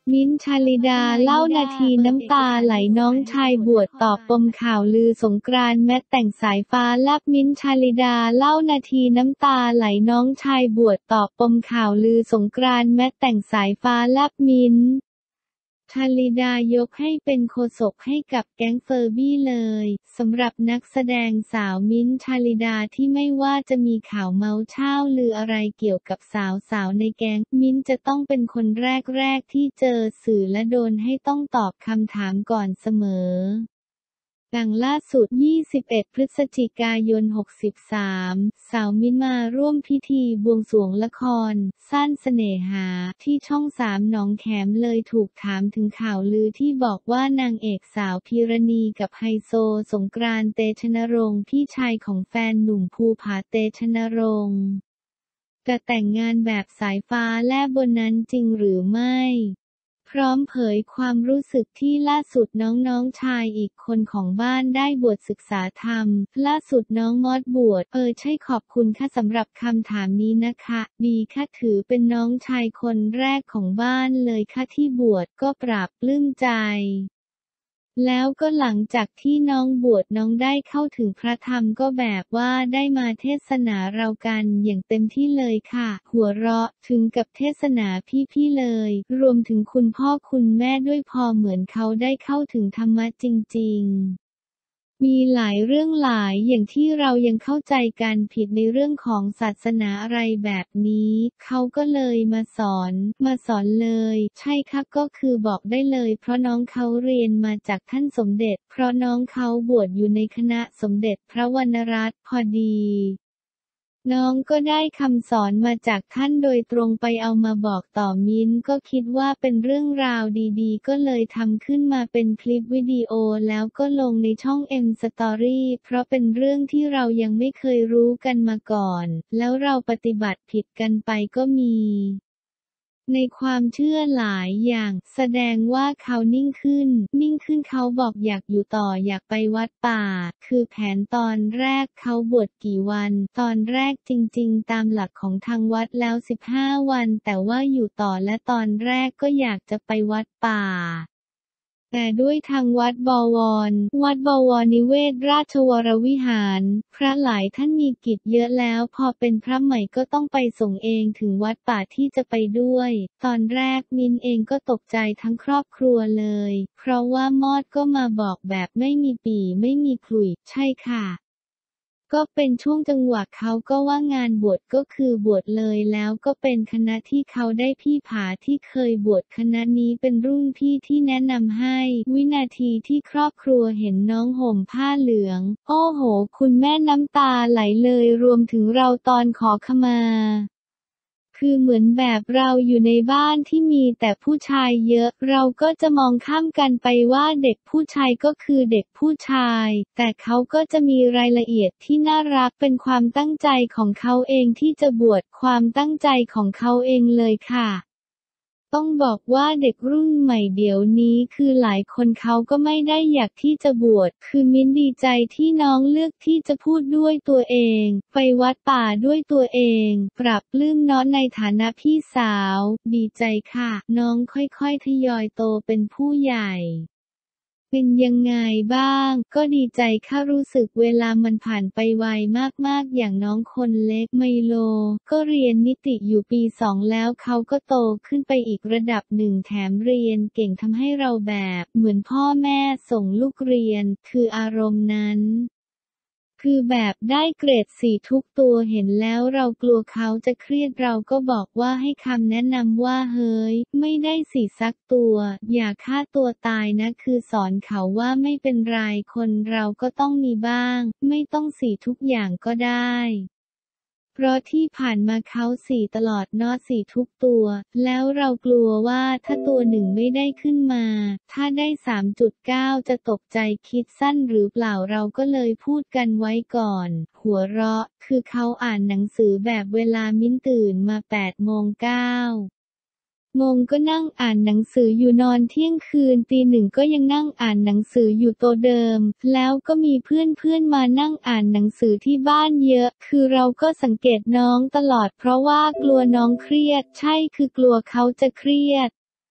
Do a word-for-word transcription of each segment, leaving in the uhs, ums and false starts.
มิ้นท์ ชลิดาเล่านาทีน้ำตาไหลน้องชายบวชตอบปมข่าวลือสงกรานต์แมทแต่งสายฟ้าแลบมิ้นท์ ชลิดาเล่านาทีน้ำตาไหลน้องชายบวชตอบปมข่าวลือสงกรานต์แมทแต่งสายฟ้าแลบมิ้นท์ ชลิดายกให้เป็นโฆษกให้กับแก๊งเฟอร์บี้เลยสำหรับนักแสดงสาวมิ้นท์ ชลิดาที่ไม่ว่าจะมีข่าวเมาเช่าลืออะไรเกี่ยวกับสาวๆในแก๊งมิ้นท์จะต้องเป็นคนแรกๆที่เจอสื่อและโดนให้ต้องตอบคำถามก่อนเสมอดังล่าสุดยี่สิบเอ็ดพฤศจิกายนหกสามสาวมิ้นท์มาร่วมพิธีบวงสรวงละครสั้นเสน่หาที่ช่องสามหนองแขมเลยถูกถามถึงข่าวลือที่บอกว่านางเอกสาวพีรณีกับไฮโซสงกรานต์ เตชะนรงค์พี่ชายของแฟนหนุ่มภูผา เตชะนรงค์จะแต่งงานแบบสายฟ้าแลบบนนั้นจริงหรือไม่พร้อมเผยความรู้สึกที่ล่าสุดน้องๆชายอีกคนของบ้านได้บวชศึกษาธรรมล่าสุดน้องมอสบวชเออใช่ขอบคุณค่ะสำหรับคำถามนี้นะคะดีค่ะถือเป็นน้องชายคนแรกของบ้านเลยค่ะที่บวชก็ปราบปลื้มใจแล้วก็หลังจากที่น้องบวชน้องได้เข้าถึงพระธรรมก็แบบว่าได้มาเทศนาเรากันอย่างเต็มที่เลยค่ะหัวเราะถึงกับเทศนาพี่ๆเลยรวมถึงคุณพ่อคุณแม่ด้วยพอเหมือนเขาได้เข้าถึงธรรมะจริงๆมีหลายเรื่องหลายอย่างที่เรายังเข้าใจกันผิดในเรื่องของศาสนาอะไรแบบนี้เขาก็เลยมาสอนมาสอนเลยใช่ค่ะก็คือบอกได้เลยเพราะน้องเขาเรียนมาจากท่านสมเด็จเพราะน้องเขาบวชอยู่ในคณะสมเด็จพระวรรณรัตน์พอดีน้องก็ได้คำสอนมาจากท่านโดยตรงไปเอามาบอกต่อมิ้นท์ก็คิดว่าเป็นเรื่องราวดีๆก็เลยทำขึ้นมาเป็นคลิปวิดีโอแล้วก็ลงในช่อง เอ็ม สตอรี่ เพราะเป็นเรื่องที่เรายังไม่เคยรู้กันมาก่อนแล้วเราปฏิบัติผิดกันไปก็มีในความเชื่อหลายอย่างแสดงว่าเขานิ่งขึ้นนิ่งขึ้นเขาบอกอยากอยู่ต่ออยากไปวัดป่าคือแผนตอนแรกเขาบวชกี่วันตอนแรกจริงๆตามหลักของทางวัดแล้วสิบห้าวันแต่ว่าอยู่ต่อและตอนแรกก็อยากจะไปวัดป่าแต่ด้วยทางวัดบวรวัดบวรนิเวศราชวรวิหารพระหลายท่านมีกิจเยอะแล้วพอเป็นพระใหม่ก็ต้องไปส่งเองถึงวัดป่าที่จะไปด้วยตอนแรกมินเองก็ตกใจทั้งครอบครัวเลยเพราะว่ามอดก็มาบอกแบบไม่มีปี่ไม่มีขลุ่ยใช่ค่ะก็เป็นช่วงจังหวะเขาก็ว่างานบวชก็คือบวชเลยแล้วก็เป็นคณะที่เขาได้พี่ผาที่เคยบวชคณะนี้เป็นรุ่นพี่ที่แนะนำให้วินาทีที่ครอบครัวเห็นน้องห่มผ้าเหลืองโอ้โหคุณแม่น้ำตาไหลเลยรวมถึงเราตอนขอขมาคือเหมือนแบบเราอยู่ในบ้านที่มีแต่ผู้ชายเยอะเราก็จะมองข้ามกันไปว่าเด็กผู้ชายก็คือเด็กผู้ชายแต่เขาก็จะมีรายละเอียดที่น่ารักเป็นความตั้งใจของเขาเองที่จะบวชความตั้งใจของเขาเองเลยค่ะต้องบอกว่าเด็กรุ่นใหม่เดี๋ยวนี้คือหลายคนเขาก็ไม่ได้อยากที่จะบวชคือมิ้นดีใจที่น้องเลือกที่จะพูดด้วยตัวเองไปวัดป่าด้วยตัวเองปรับปลื้มน้องในฐานะพี่สาวดีใจค่ะน้องค่อยๆทยอยโตเป็นผู้ใหญ่เป็นยังไงบ้างก็ดีใจค่ะรู้สึกเวลามันผ่านไปไวมากๆอย่างน้องคนเล็กไมโลก็เรียนนิติอยู่ปีสองแล้วเขาก็โตขึ้นไปอีกระดับหนึ่งแถมเรียนเก่งทำให้เราแบบเหมือนพ่อแม่ส่งลูกเรียนคืออารมณ์นั้นคือแบบได้เกรดสี่ทุกตัวเห็นแล้วเรากลัวเขาจะเครียดเราก็บอกว่าให้คำแนะนำว่าเฮ้ยไม่ได้สี่สักตัวอย่าฆ่าตัวตายนะคือสอนเขาว่าไม่เป็นไรคนเราก็ต้องมีบ้างไม่ต้องสี่ทุกอย่างก็ได้เพราะที่ผ่านมาเขาสี่ตลอดเนาะสี่ทุกตัวแล้วเรากลัวว่าถ้าตัวหนึ่งไม่ได้ขึ้นมาถ้าได้ สามจุดเก้า จะตกใจคิดสั้นหรือเปล่าเราก็เลยพูดกันไว้ก่อนหัวเราะคือเขาอ่านหนังสือแบบเวลามิ้นตื่นมา แปดโมงเก้าโมงก็นั่งอ่านหนังสืออยู่นอนเที่ยงคืนตีหนึ่งก็ยังนั่งอ่านหนังสืออยู่โต๊ะเดิมแล้วก็มีเพื่อนๆมานั่งอ่านหนังสือที่บ้านเยอะคือเราก็สังเกตน้องตลอดเพราะว่ากลัวน้องเครียดใช่คือกลัวเขาจะเครียด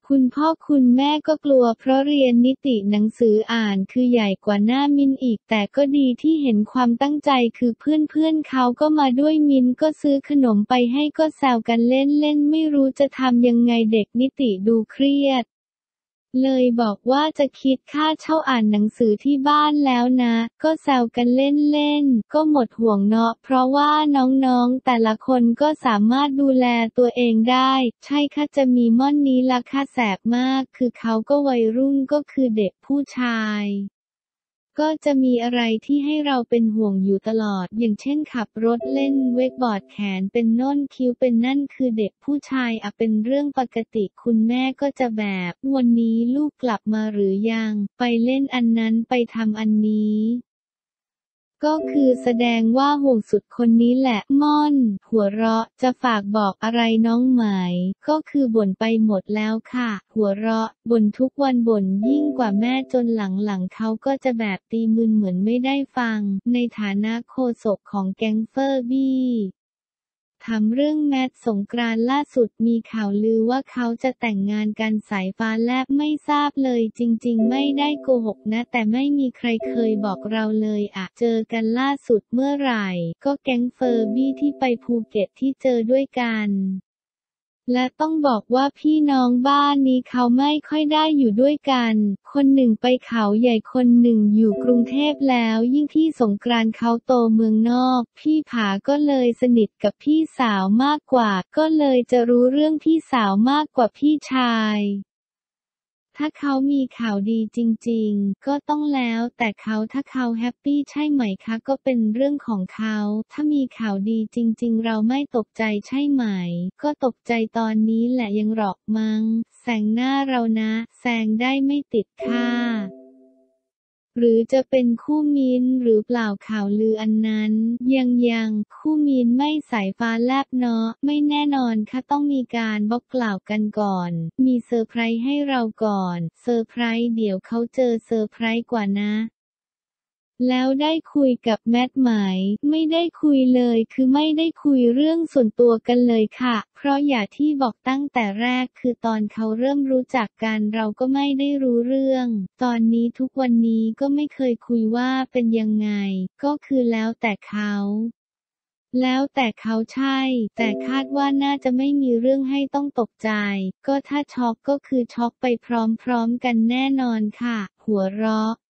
คุณพ่อคุณแม่ก็กลัวเพราะเรียนนิติหนังสืออ่านคือใหญ่กว่าหน้ามิ้นอีกแต่ก็ดีที่เห็นความตั้งใจคือเพื่อนๆเขาก็มาด้วยมิ้นก็ซื้อขนมไปให้ก็แซวกันเล่นๆไม่รู้จะทำยังไงเด็กนิติดูเครียดเลยบอกว่าจะคิดค่าเช่าอ่านหนังสือที่บ้านแล้วนะก็แซวกันเล่นๆก็หมดห่วงเนาะเพราะว่าน้องๆแต่ละคนก็สามารถดูแลตัวเองได้ใช่ค่ะจะมีม่อนนี้ล่ะค่ะแสบมากคือเขาก็วัยรุ่นก็คือเด็กผู้ชายก็จะมีอะไรที่ให้เราเป็นห่วงอยู่ตลอดอย่างเช่นขับรถเล่นเวกบอร์ดแขนเป็นโน่นคิ้วเป็นนั่นคือเด็กผู้ชายอะเป็นเรื่องปกติคุณแม่ก็จะแบบวันนี้ลูกกลับมาหรือยังไปเล่นอันนั้นไปทำอันนี้ก็คือแสดงว่าห่วงสุดคนนี้แหละม่อนหัวเราะจะฝากบอกอะไรน้องไหมก็คือบ่นไปหมดแล้วค่ะหัวเราะบ่นทุกวันบ่นยิ่งกว่าแม่จนหลังๆเขาก็จะแบบตีมึนเหมือนไม่ได้ฟังในฐานะโฆษกของแก๊งเฟอร์บี้ถามเรื่องแมทสงกรานต์ล่าสุดมีข่าวลือว่าเขาจะแต่งงานกันสายฟ้าแลบไม่ทราบเลยจริงๆไม่ได้โกหกนะแต่ไม่มีใครเคยบอกเราเลยอะเจอกันล่าสุดเมื่อไหร่ก็แก๊งเฟอร์บี้ที่ไปภูเก็ตที่เจอด้วยกันและต้องบอกว่าพี่น้องบ้านนี้เขาไม่ค่อยได้อยู่ด้วยกันคนหนึ่งไปเขาใหญ่คนหนึ่งอยู่กรุงเทพแล้วยิ่งพี่สงกรานต์เขาโตเมืองนอกพี่ผาก็เลยสนิทกับพี่สาวมากกว่าก็เลยจะรู้เรื่องพี่สาวมากกว่าพี่ชายถ้าเขามีข่าวดีจริงๆก็ต้องแล้วแต่เขาถ้าเขาแฮปปี้ใช่ไหมคะก็เป็นเรื่องของเขาถ้ามีข่าวดีจริงๆเราไม่ตกใจใช่ไหมก็ตกใจตอนนี้แหละยังหรอกมั้งแซงหน้าเรานะแซงได้ไม่ติดค่ะหรือจะเป็นคู่มิ้นท์หรือเปล่าข่าวลืออันนั้นยังยังคู่มิ้นท์ไม่สายฟ้าแลบเนาะไม่แน่นอนค่ะต้องมีการบอกกล่าวกันก่อนมีเซอร์ไพรส์ให้เราก่อนเซอร์ไพรส์เดี๋ยวเขาเจอเซอร์ไพรส์กว่านะแล้วได้คุยกับแมทไหมไม่ได้คุยเลยคือไม่ได้คุยเรื่องส่วนตัวกันเลยค่ะเพราะอย่างที่บอกตั้งแต่แรกคือตอนเขาเริ่มรู้จักกันเราก็ไม่ได้รู้เรื่องตอนนี้ทุกวันนี้ก็ไม่เคยคุยว่าเป็นยังไงก็คือแล้วแต่เขาแล้วแต่เขาใช่แต่คาดว่าน่าจะไม่มีเรื่องให้ต้องตกใจก็ถ้าช็อกก็คือช็อกไปพร้อมๆกันแน่นอนค่ะหัวเราะ